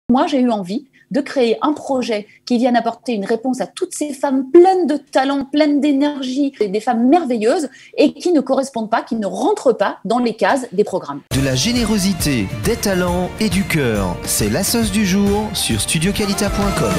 Moi, j'ai eu envie de créer un projet qui vienne apporter une réponse à toutes ces femmes pleines de talent, pleines d'énergie, des femmes merveilleuses et qui ne correspondent pas, qui ne rentrent pas dans les cases des programmes. De la générosité, des talents et du cœur, c'est la sauce du jour sur studioqualita.com.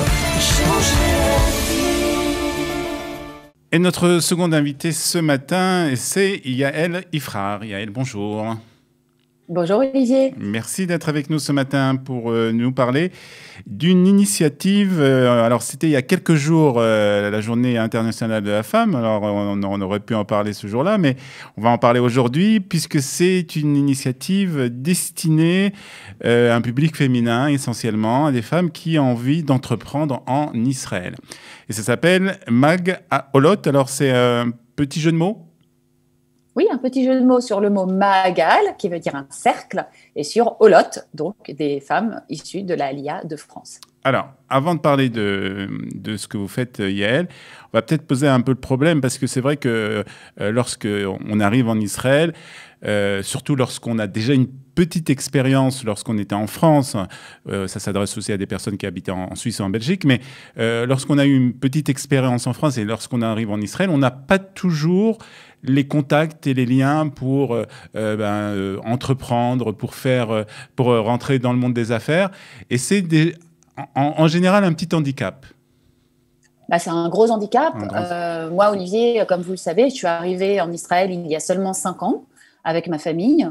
Et notre seconde invitée ce matin, c'est Yael Ifrar. Yael, bonjour. Bonjour Olivier. Merci d'être avec nous ce matin pour nous parler d'une initiative. Alors, c'était il y a quelques jours, la Journée internationale de la femme. Alors, on aurait pu en parler ce jour-là, mais on va en parler aujourd'hui puisque c'est une initiative destinée à un public féminin essentiellement, à des femmes qui ont envie d'entreprendre en Israël. Et ça s'appelle Mag Olot. Alors, c'est un petit jeu de mots? Oui, un petit jeu de mots sur le mot Maagal, qui veut dire un cercle, et sur Olot, donc des femmes issues de la Aliyah de France. Alors, avant de parler de ce que vous faites, Yael, on va peut-être poser un peu le problème, parce que c'est vrai que lorsqu'on arrive en Israël, surtout lorsqu'on a déjà une petite expérience lorsqu'on était en France, ça s'adresse aussi à des personnes qui habitaient en Suisse ou en Belgique, mais lorsqu'on a eu une petite expérience en France et lorsqu'on arrive en Israël, on n'a pas toujours les contacts et les liens pour entreprendre, pour rentrer dans le monde des affaires. Et c'est en général un petit handicap. C'est un gros handicap. Moi, Olivier, comme vous le savez, je suis arrivée en Israël il y a seulement 5 ans avec ma famille.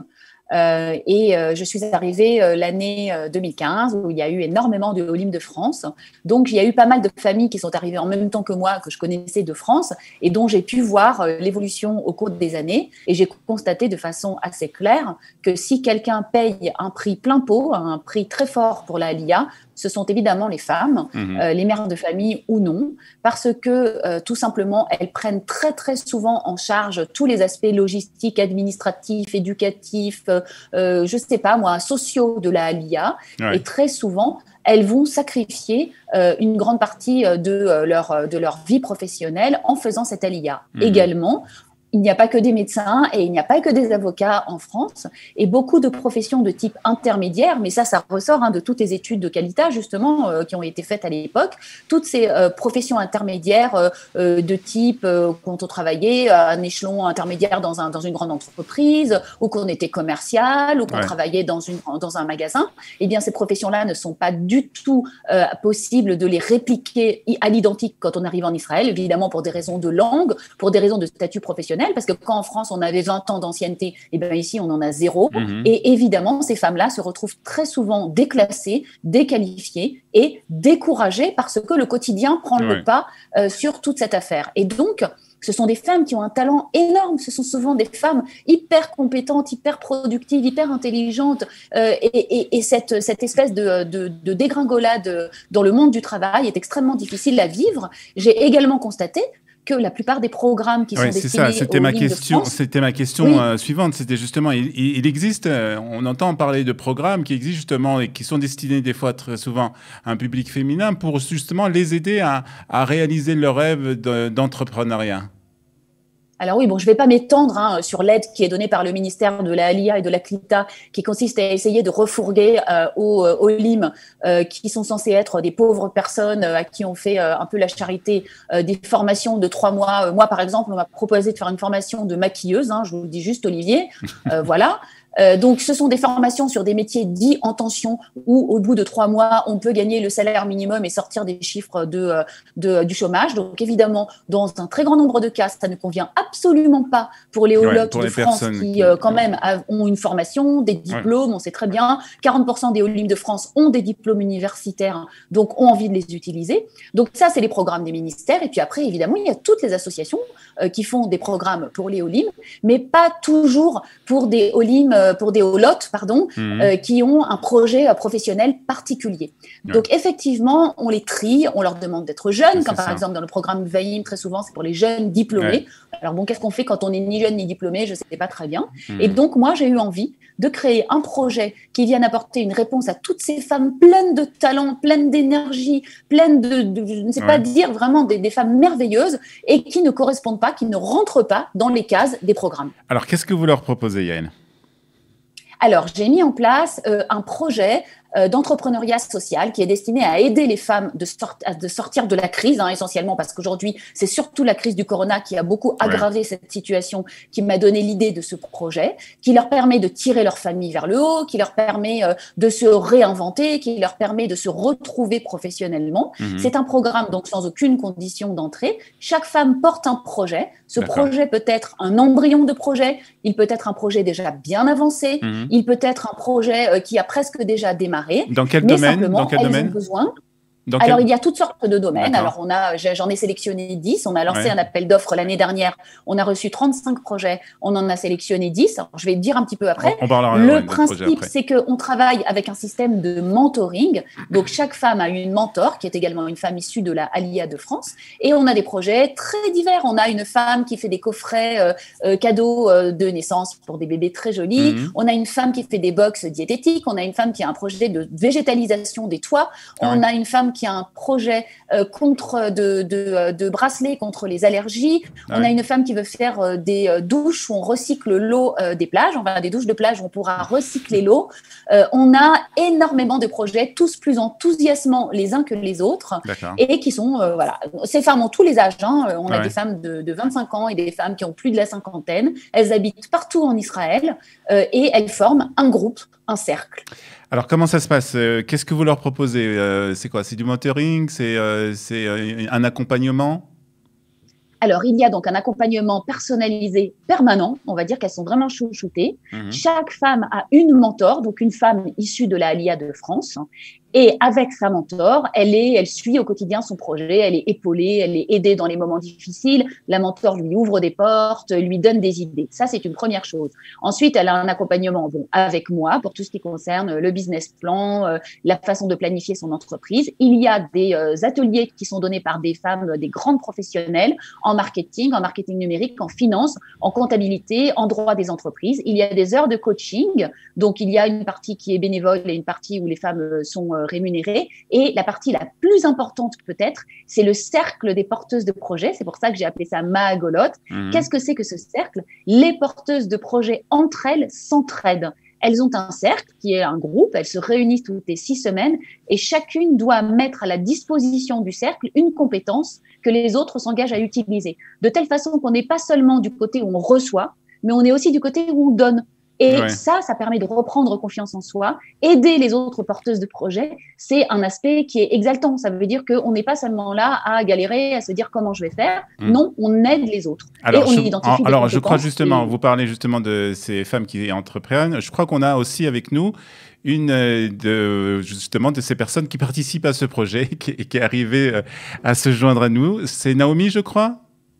Je suis arrivée l'année 2015 où il y a eu énormément de Olim de France. Donc, il y a eu pas mal de familles qui sont arrivées en même temps que moi, que je connaissais de France et dont j'ai pu voir l'évolution au cours des années. Et j'ai constaté de façon assez claire que si quelqu'un paye un prix plein pot, un prix très fort pour la Aliyah, ce sont évidemment les femmes, les mères de famille ou non, parce que tout simplement, elles prennent très très souvent en charge tous les aspects logistiques, administratifs, éducatifs, je sais pas moi, sociaux de la Aliyah. Ouais. Et très souvent, elles vont sacrifier une grande partie de leur vie professionnelle en faisant cette Aliyah. Également, il n'y a pas que des médecins et il n'y a pas que des avocats en France et beaucoup de professions de type intermédiaire, mais ça ressort de toutes les études de Qualita justement qui ont été faites à l'époque. Toutes ces professions intermédiaires de type quand on travaillait à un échelon intermédiaire dans une grande entreprise ou qu'on était commercial ou qu'on travaillait dans un magasin, eh bien ces professions-là ne sont pas du tout possibles de les répliquer à l'identique quand on arrive en Israël, évidemment pour des raisons de langue, pour des raisons de statut professionnel. Parce que quand en France on avait 20 ans d'ancienneté, et bien ici on en a 0. Et évidemment, ces femmes-là se retrouvent très souvent déclassées, déqualifiées et découragées parce que le quotidien prend le pas sur toute cette affaire. Et donc, ce sont des femmes qui ont un talent énorme. Ce sont souvent des femmes hyper compétentes, hyper productives, hyper intelligentes. Et cette espèce de dégringolade dans le monde du travail est extrêmement difficile à vivre. J'ai également constaté que la plupart des programmes qui sont destinés aux Olim de France... C'était ma question suivante. C'était justement, il existe, on entend parler de programmes qui existent justement et qui sont destinés des fois très souvent à un public féminin pour justement les aider à réaliser leur rêve d'entrepreneuriat. Alors oui, je ne vais pas m'étendre sur l'aide qui est donnée par le ministère de la Aliyah et de la Klita, qui consiste à essayer de refourguer aux Olim, qui sont censés être des pauvres personnes à qui on fait un peu la charité, des formations de 3 mois. Moi, par exemple, on m'a proposé de faire une formation de maquilleuse, je vous le dis juste, Olivier, voilà. Donc, ce sont des formations sur des métiers dits en tension où, au bout de 3 mois, on peut gagner le salaire minimum et sortir des chiffres du chômage. Donc, évidemment, dans un très grand nombre de cas, ça ne convient absolument pas pour les Olot de France qui, quand même, ont une formation, des diplômes. On sait très bien, 40% des Olim de France ont des diplômes universitaires, donc ont envie de les utiliser. Donc, ça, c'est les programmes des ministères. Et puis après, évidemment, il y a toutes les associations qui font des programmes pour les Olim, mais pas toujours pour des Olim pour des Olot, qui ont un projet professionnel particulier. Donc, effectivement, on les trie, on leur demande d'être jeunes, comme par exemple dans le programme VAIM, très souvent, c'est pour les jeunes diplômés. Alors, qu'est-ce qu'on fait quand on n'est ni jeune ni diplômé? Je ne sais pas très bien. Et donc, moi, j'ai eu envie de créer un projet qui vienne apporter une réponse à toutes ces femmes pleines de talent, pleines d'énergie, pleines je ne sais pas dire, vraiment des femmes merveilleuses et qui ne correspondent pas, qui ne rentrent pas dans les cases des programmes. Alors, qu'est-ce que vous leur proposez, Yael ? Alors, j'ai mis en place un projet d'entrepreneuriat social qui est destiné à aider les femmes de sortir de la crise, essentiellement parce qu'aujourd'hui, c'est surtout la crise du corona qui a beaucoup aggravé cette situation, qui m'a donné l'idée de ce projet, qui leur permet de tirer leur famille vers le haut, qui leur permet de se réinventer, qui leur permet de se retrouver professionnellement. C'est un programme donc sans aucune condition d'entrée. Chaque femme porte un projet. Ce projet peut être un embryon de projet, il peut être un projet déjà bien avancé, il peut être un projet qui a presque déjà démarré. Dans quel domaine? Alors, il y a toutes sortes de domaines. Alors, j'en ai sélectionné 10. On a lancé un appel d'offres l'année dernière. On a reçu 35 projets. On en a sélectionné 10. Alors, je vais te dire un petit peu après. Le principe, c'est qu'on travaille avec un système de mentoring. Donc, chaque femme a une mentor, qui est également une femme issue de la Alia de France. Et on a des projets très divers. On a une femme qui fait des coffrets cadeaux de naissance pour des bébés très jolis. On a une femme qui fait des box diététiques. On a une femme qui a un projet de végétalisation des toits. On a une femme qui a un projet de bracelets contre les allergies. On a une femme qui veut faire des douches où on recycle l'eau des plages, enfin des douches de plage où on pourra recycler l'eau. On a énormément de projets, tous plus enthousiasmants les uns que les autres, et qui sont, ces femmes ont tous les âges. On a des femmes de 25 ans et des femmes qui ont plus de la cinquantaine. Elles habitent partout en Israël et elles forment un groupe, un cercle. Alors, comment ça se passe? Qu'est-ce que vous leur proposez? C'est quoi? C'est du mentoring? C'est un accompagnement? Alors, il y a donc un accompagnement personnalisé permanent. On va dire qu'elles sont vraiment chouchoutées. Chaque femme a une mentor, donc une femme issue de la Alia de France. Et avec sa mentor, elle suit au quotidien son projet, elle est épaulée, elle est aidée dans les moments difficiles. La mentor lui ouvre des portes, lui donne des idées. Ça, c'est une première chose. Ensuite, elle a un accompagnement avec moi pour tout ce qui concerne le business plan, la façon de planifier son entreprise. Il y a des ateliers qui sont donnés par des femmes, des grandes professionnelles en marketing numérique, en finance, en comptabilité, en droit des entreprises. Il y a des heures de coaching. Donc, il y a une partie qui est bénévole et une partie où les femmes sont rémunérées. Et la partie la plus importante peut-être, c'est le cercle des porteuses de projets. C'est pour ça que j'ai appelé ça Maagolot. Qu'est-ce que c'est que ce cercle? Les porteuses de projets entre elles s'entraident. Elles ont un cercle qui est un groupe, elles se réunissent toutes les 6 semaines et chacune doit mettre à la disposition du cercle une compétence que les autres s'engagent à utiliser. De telle façon qu'on n'est pas seulement du côté où on reçoit, mais on est aussi du côté où on donne. Et ça permet de reprendre confiance en soi. Aider les autres porteuses de projets, c'est un aspect qui est exaltant. Ça veut dire qu'on n'est pas seulement là à galérer, à se dire comment je vais faire. Non, on aide les autres. Alors, je crois justement, vous parlez justement de ces femmes qui entreprennent. Je crois qu'on a aussi avec nous justement de ces personnes qui participent à ce projet, qui est arrivée à se joindre à nous. C'est Naomi, je crois.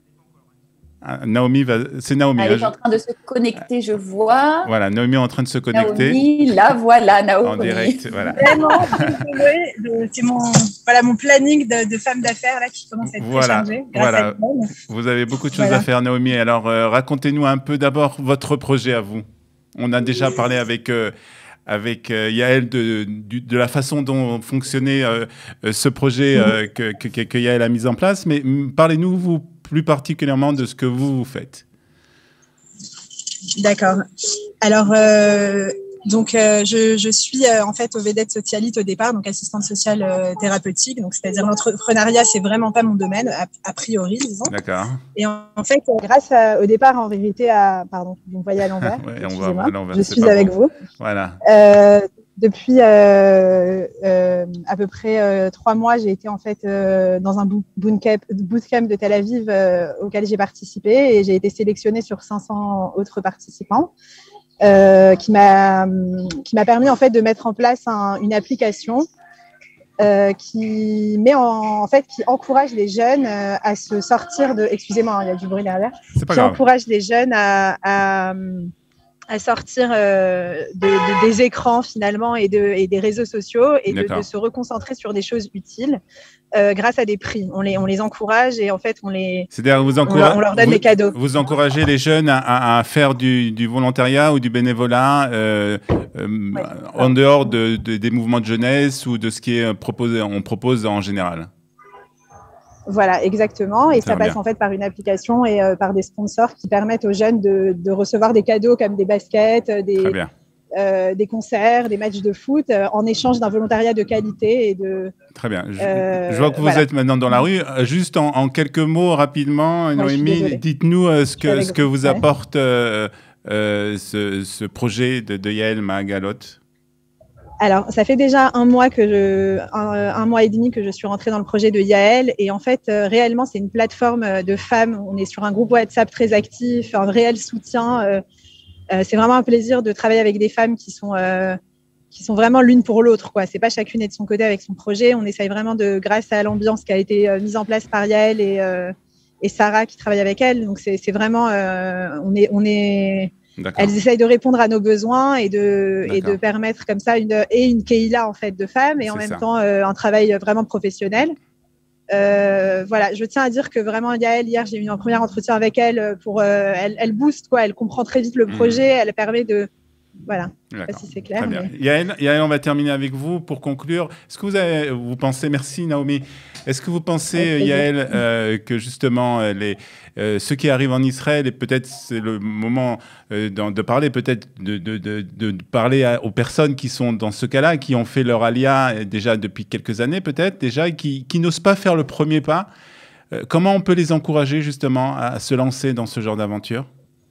C'est Naomi. Elle est en train de se connecter, je vois. Voilà, Naomi est en train de se connecter. Naomi, la voilà, Naomi. En direct, voilà. Vraiment, c'est mon planning de femme d'affaires là qui commence à être très chargé. Voilà. Vous avez beaucoup de choses à faire, Naomi. Alors, racontez-nous un peu d'abord votre projet à vous. On a déjà parlé avec Yael de la façon dont fonctionnait ce projet que Yael a mis en place. Mais parlez-nous, vous, plus particulièrement de ce que vous faites. D'accord. Alors, je suis en fait au Vedette Socialite au départ, donc assistante sociale thérapeutique. Donc, c'est-à-dire l'entrepreneuriat, c'est vraiment pas mon domaine, a priori, disons. D'accord. Et en fait, grâce au départ, en vérité, pardon, vous me voyez à l'envers. Ouais, on va à l'envers. Je suis avec vous. Voilà. Depuis à peu près 3 mois, j'ai été en fait dans un bootcamp de Tel Aviv auquel j'ai participé et j'ai été sélectionnée sur 500 autres participants qui m'a permis en fait de mettre en place une application qui encourage les jeunes à se sortir de. Excusez-moi, il y a du bruit derrière. C'est pas grave. Encourage les jeunes à sortir des écrans finalement et des réseaux sociaux et de se reconcentrer sur des choses utiles grâce à des prix. On les encourage et en fait on leur donne des cadeaux. Vous encouragez les jeunes à faire du volontariat ou du bénévolat en dehors des mouvements de jeunesse ou de ce qui est proposé, on propose en général. Voilà, exactement. Et ça passe en fait par une application et par des sponsors qui permettent aux jeunes de recevoir des cadeaux comme des baskets, des concerts, des matchs de foot, en échange d'un volontariat de qualité et de... Très bien. Je vois que vous êtes maintenant dans la rue. Juste en quelques mots, rapidement, Noémie, dites-nous ce que vous apporte ce projet de Yaël Mahagaloth. Alors, ça fait déjà un mois et demi que je suis rentrée dans le projet de Yaël. Et en fait, réellement, c'est une plateforme de femmes. On est sur un groupe WhatsApp très actif, un réel soutien. C'est vraiment un plaisir de travailler avec des femmes qui sont vraiment l'une pour l'autre, quoi. C'est pas chacune est de son côté avec son projet. On essaye vraiment grâce à l'ambiance qui a été mise en place par Yaël et Sarah qui travaille avec elle. Donc, c'est vraiment, elles essayent de répondre à nos besoins et de permettre comme ça une Keïla en fait de femmes et en même temps un travail vraiment professionnel. Voilà, je tiens à dire que vraiment Yaël, hier j'ai eu un premier entretien avec elle elle booste quoi, elle comprend très vite le projet, elle permet de voilà. Je ne sais pas si c'est clair. Mais... Yaël, on va terminer avec vous pour conclure. Est-ce que vous pensez, merci Naomi, est-ce que vous pensez, Yaël, que justement ceux qui arrivent en Israël, et peut-être c'est le moment de parler, peut-être de parler aux personnes qui sont dans ce cas-là, qui ont fait leur alia déjà depuis quelques années peut-être, déjà, et qui n'osent pas faire le premier pas. Comment on peut les encourager justement à se lancer dans ce genre d'aventure ?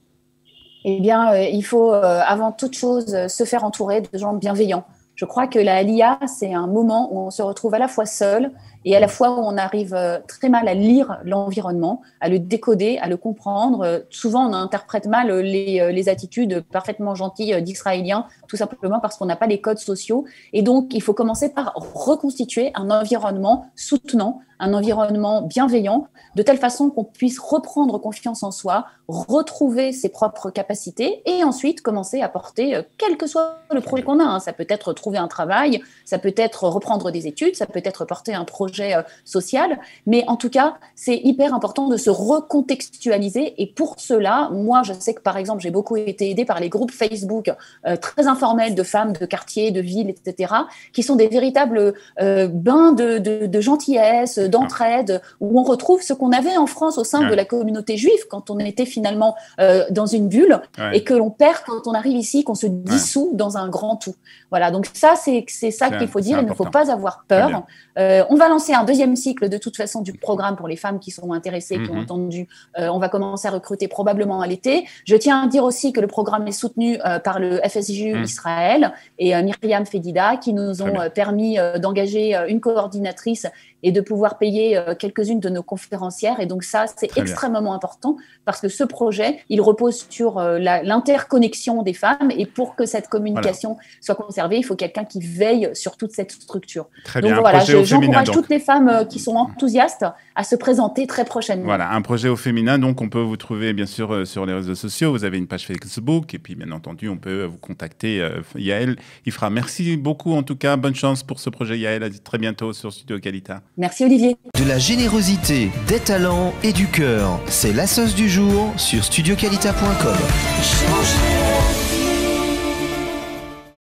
Eh bien, il faut avant toute chose se faire entourer de gens bienveillants. Je crois que la Aliyah, c'est un moment où on se retrouve à la fois seul et à la fois où on arrive très mal à lire l'environnement, à le décoder, à le comprendre. Souvent, on interprète mal les attitudes parfaitement gentilles d'Israéliens, tout simplement parce qu'on n'a pas les codes sociaux. Et donc, il faut commencer par reconstituer un environnement soutenant, un environnement bienveillant, de telle façon qu'on puisse reprendre confiance en soi, retrouver ses propres capacités et ensuite commencer à porter, quel que soit le projet qu'on a. Ça peut être trouver un travail, ça peut être reprendre des études, ça peut être porter un projet social, mais en tout cas, c'est hyper important de se recontextualiser et pour cela, moi, je sais que par exemple, j'ai beaucoup été aidée par les groupes Facebook très informels de femmes, de quartiers, de villes, etc., qui sont des véritables bains de gentillesse, d'entraide, où on retrouve ce qu'on avait en France au sein de la communauté juive quand on était finalement dans une bulle et que l'on perd quand on arrive ici, qu'on se dissout dans un grand tout. Voilà, donc ça, c'est ça qu'il faut dire, il ne faut pas avoir peur. On va lancer un deuxième cycle de toute façon du programme pour les femmes qui sont intéressées, qui ont entendu. On va commencer à recruter probablement à l'été. Je tiens à dire aussi que le programme est soutenu par le FSJU Israël et Myriam Fedida qui nous ont permis d'engager une coordinatrice et de pouvoir payer quelques-unes de nos conférencières. Et donc ça, c'est extrêmement important parce que ce projet, il repose sur l'interconnexion des femmes et pour que cette communication soit conservée, il faut quelqu'un qui veille sur toute cette structure. Très donc bien, voilà, j'encourage toutes les femmes qui sont enthousiastes à se présenter très prochainement. Voilà, un projet au féminin, donc on peut vous trouver bien sûr sur les réseaux sociaux, vous avez une page Facebook et puis bien entendu, on peut vous contacter. Yaël Ifra, merci beaucoup en tout cas, bonne chance pour ce projet Yaël, à très bientôt sur Studio Kalita. Merci Olivier. De la générosité, des talents et du cœur, c'est la sauce du jour sur studiokalita.com.